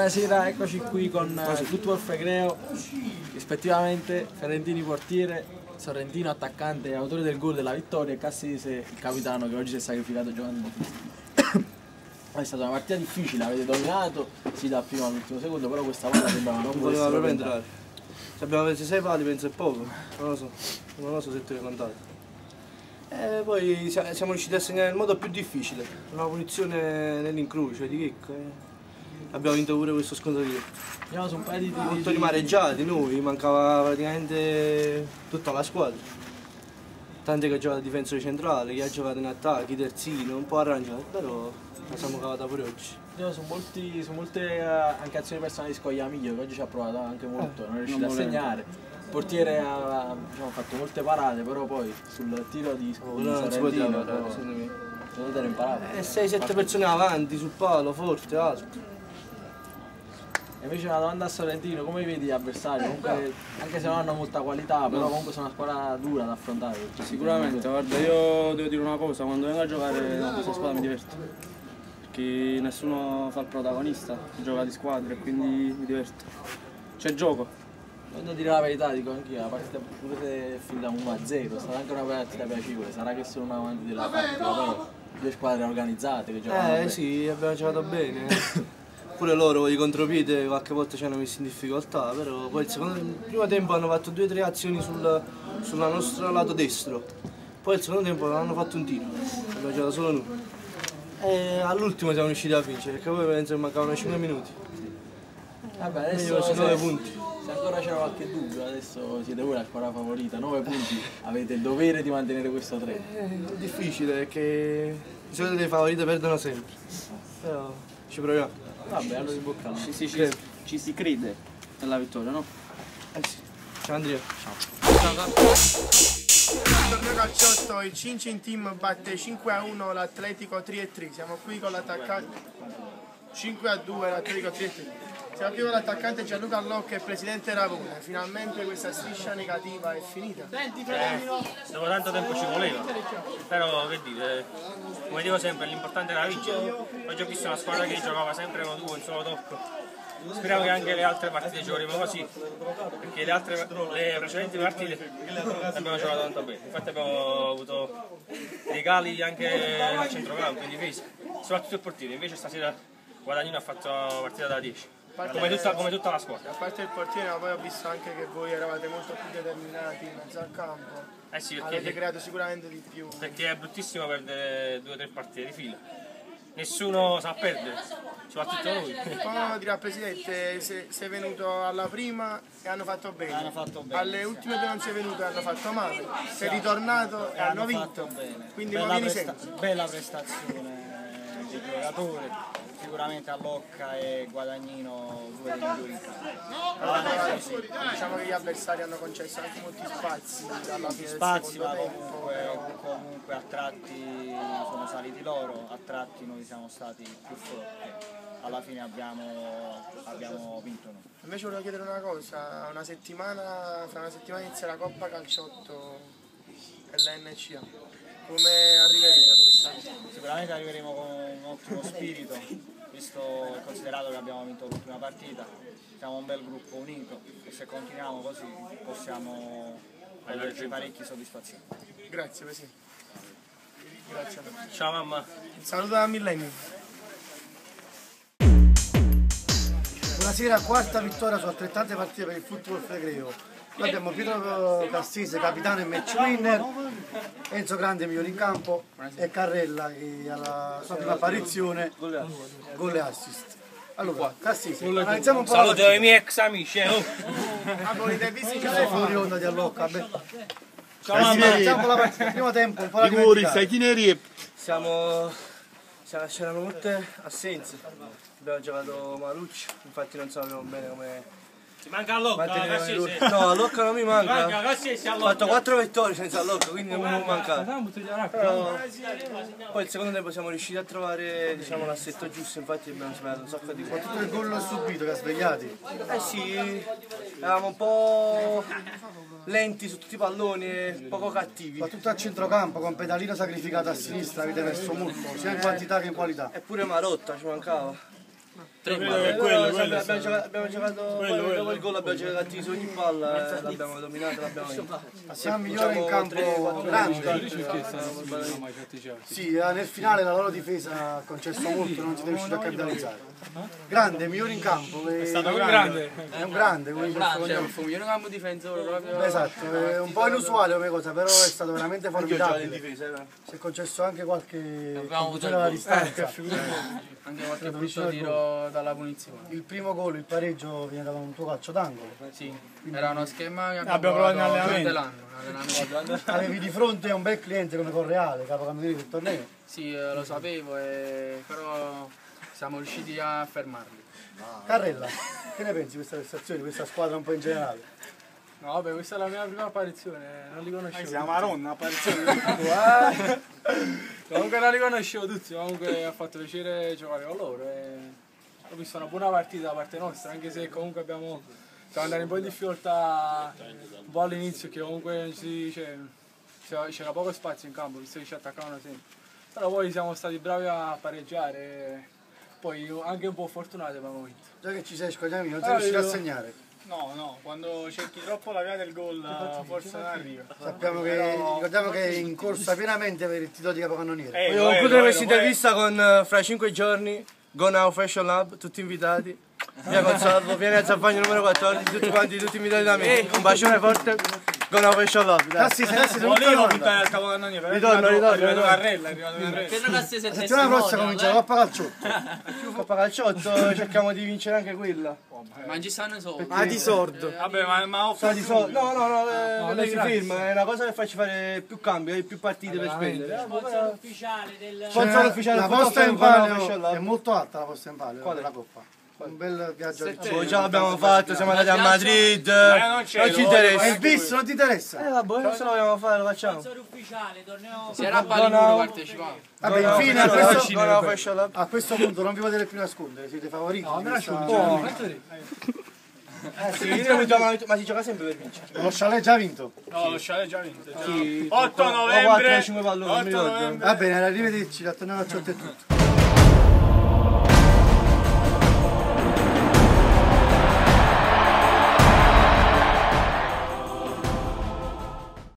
Buonasera, eccoci qui con Football Flegreo, rispettivamente Ferentini portiere, Sorrentino attaccante e autore del gol della vittoria e Cassese il capitano che oggi si è sacrificato giocando. È stata una partita difficile, avete dominato, sì dal primo all'ultimo secondo, però questa volta sembrava non voleva proprio entrare. Se abbiamo preso 6 pali penso è poco, non lo so se te ne contate. E poi siamo riusciti a segnare nel modo più difficile, una punizione nell'incrocio di Checco. Abbiamo vinto pure questo scontro diretto. Andiamo su un paio di Molto rimareggiati noi, mancava praticamente tutta la squadra. Tanti che ha giocato a difensore centrale, chi ha giocato in attacchi, terzino, un po' arrangiato, però la siamo cavata pure oggi. Andiamo su molte anche azioni personali di Scogliamiglio che oggi ci ha provato anche molto, non è riuscito a segnare. Il portiere ha fatto molte parate, però poi sul tiro di Sorrentino secondo te era imparato. 6-7 persone avanti, sul palo, forte, alto. E invece una domanda a Sorrentino, come vedi gli avversari? Comunque, anche se non hanno molta qualità, però comunque sono una squadra dura da affrontare. Sicuramente, guarda, io devo dire una cosa, quando vengo a giocare con questa squadra mi diverto. Perché nessuno fa il protagonista, si gioca di squadra e quindi mi diverto. C'è gioco. Quando dire la verità, dico anch'io, la partita pure se è finita 1-0, è stata anche una partita piacevole, sarà che sono avanti della partita, però due squadre organizzate che giocano bene. Sì, abbiamo giocato bene. Pure loro i contropiede qualche volta ci hanno messo in difficoltà, però poi il primo tempo hanno fatto 2 o 3 azioni sul nostro lato destro, poi il secondo tempo non hanno fatto un tiro, abbiamo giocato solo noi. E all'ultimo siamo riusciti a vincere, perché poi penso che mancavano 5 minuti. Vabbè, adesso sono 9 punti. Se ancora c'era qualche dubbio, adesso siete voi la squadra favorita, 9 punti, avete il dovere di mantenere questo 3. È difficile perché di solito le favorite perdono sempre, però ci proviamo. Vabbè, allora in bocca al lupo. Ci si crede nella vittoria, no? Sì. Ciao Andrea. Nel torneo calciotto il Cincin Team batte 5-1 l'Atletico Trietri. Siamo qui con l'attaccante 5-2 l'Atletico Trietri. Siamo qui con l'attaccante Gianluca Allocca e il presidente Ravone. Finalmente questa striscia negativa è finita. Dopo tanto tempo ci voleva, però che dire, come dico sempre l'importante era vincere. Oggi ho visto una squadra che giocava sempre con un solo tocco. Speriamo che anche le altre partite giocheremo così, perché le precedenti partite abbiamo giocato tanto bene. Infatti abbiamo avuto dei cali anche al centrocampo, in difesa, soprattutto il portiere. Invece stasera Guadagnino ha fatto una partita da 10. Come tutta la squadra. A parte il portiere, ma poi ho visto anche che voi eravate molto più determinati in mezzo al campo. Sì, avete creato sicuramente di più. Perché è bruttissimo perdere 2 o 3 partite di fila. Nessuno sa perdere, soprattutto noi. Come dirà il presidente, sei venuto alla prima e hanno fatto bene. Alle ultime 2 non sei venuto e hanno fatto male. Sei ritornato e hanno vinto. Quindi non vieni sempre. Bella prestazione dei giocatori. Sicuramente Allocca e Guadagnino 2 dei migliori in campo. Diciamo che gli avversari hanno concesso anche molti spazi dalla fine Spazi, del ma secondo tempo. comunque a tratti sono saliti loro, a tratti noi siamo stati più forti. Alla fine abbiamo vinto noi. Invece volevo chiedere una cosa, fra una settimana inizia la Coppa Calciotto e la NCA. Come arriverete a questa cosa? Sicuramente arriveremo con un ottimo spirito, visto e considerato che abbiamo vinto l'ultima partita. Siamo un bel gruppo unito e se continuiamo così possiamo averci parecchie soddisfazioni. Grazie Presidente. Grazie a te. Ciao mamma. Un saluto da Millennium. Buonasera, quarta vittoria su altrettante partite per il Football Flegreo. Noi abbiamo Pietro Cassese, capitano e match winner, Enzo Grande, migliore in campo, e Carrella che alla sua prima apparizione gol e assist. Allora, Cassese, analizziamo un po' Saluto i miei ex amici. Volete visti sei fuori onda di Allocca. Ciao Analizziamo la partita, il primo tempo, un po' la dimenticata. C'erano molte assenze. Abbiamo giocato Marucci, infatti non sapevamo bene come. Ti manca Allocca, Cassese? No, Allocca non mi manca. Cassese, Ho fatto 4 vittorie senza Allocca, quindi non mi può mancare. Però poi il secondo tempo siamo riusciti a trovare l'assetto giusto, infatti abbiamo sbagliato un sacco di gol. Tutto il gol subito che ha svegliati. Sì, eravamo un po' lenti su tutti i palloni e poco cattivi. Ma tutto a centrocampo, con Pedalino sacrificato a sinistra, avete messo molto, sia in quantità che in qualità. Eppure Marotta ci mancava. Abbiamo giocato poi dopo il gol, abbiamo giocato cattivi su ogni palla, l'abbiamo dominata, l'abbiamo vinta. Passiamo al migliore in campo grande. Sì, nel finale la loro difesa ha concesso molto, non siete riusciti a capitalizzare. Grande, migliore in campo. È stato grande. È un grande, come Il migliore campo difensore proprio. esatto, è un po' inusuale come cosa, però è stato veramente Io gioco in formidabile. difesa, Si è concesso anche qualche Abbiamo conclusione alla distanza. Anche qualche brutto tiro dalla punizione. Il primo gol, il pareggio, viene da un tuo calcio d'angolo. Sì, era uno schema che Abbiamo provato in allenamento. durante l'anno. Avevi di fronte a un bel cliente come Correale, capocannoniere del torneo. Sì, lo sapevo, però siamo riusciti a fermarli. Carrella, che ne pensi di questa prestazione, di questa squadra un po' in generale? No, vabbè, questa è la mia prima apparizione, non li conoscevo. Si chiama Maronna, Comunque non li conoscevo tutti, comunque ha fatto piacere giocare con loro e ho visto una buona partita da parte nostra, anche se comunque siamo andati un po' in difficoltà un po' all'inizio, che comunque c'era poco spazio in campo, visto che ci attaccavano sempre. Però poi siamo stati bravi a pareggiare e poi anche un po' fortunati abbiamo vinto. Già che ci sei scogliami, non sei riuscito a segnare. No, quando cerchi troppo la via del gol forse non arriva. Ricordiamo che è in corsa pienamente per il titolo di capocannoniere. Voglio concludere questa intervista con fra 5 giorni, Go Now Fashion Lab, tutti invitati. Via Consalvo, vieni a Zampagno numero 14, tutti quanti, tutti invitati da me. Un bacione forte, Go Now Fashion Lab. Volevo puntare al capocannoniere, Ritorno. Carrella. La settimana prossima comincia la Coppa Calciotto. Coppa Calciotto, cerchiamo di vincere anche quella. Ma ci stanno solo. Ah, di sordo. Vabbè, ma Sa di sordo. No, lei si firma, è una cosa che facci fare più cambi, più partite per spendere. Sponsor ufficiale del... Sponsor ufficiale La del posta in Fashion palio Lab. è molto alta, la posta in palio della Coppa. Un bel viaggio a Poi già l'abbiamo fatto, siamo andati a Madrid. Non ci interessa. il bis non ti interessa? Vabbè, non se lo vogliamo fare, lo facciamo. Sponsor ufficiale, torneo... Si era a Palinuro partecipato. Vabbè, infine Fashion Lab. a questo punto non vi potete più nascondere, siete favoriti. Ma si gioca sempre per vincere. Lo chalet già vinto. No, lo sciale già vinto. 8 8 novembre. 5 palloni, non mi ricordo. Va bene, arrivederci, la torneo a 8 è tutto.